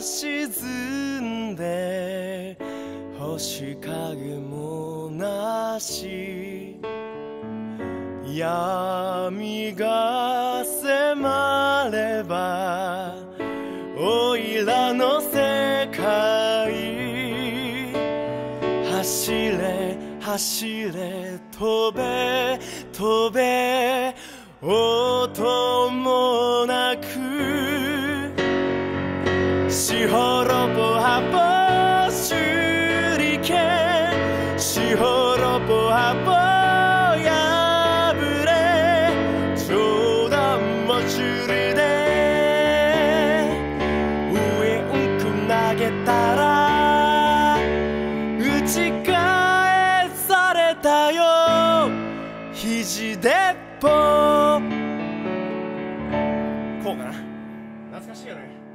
沈んで星影もなし闇が迫ればおいらの世界走れ走れ飛べ飛べ音もなくしほろぼはぼ手裏剣しほろぼはぼ破れ冗談もちりで上うんく投げたら打ち返されたよ肘でっぽこうかな懐かしいよね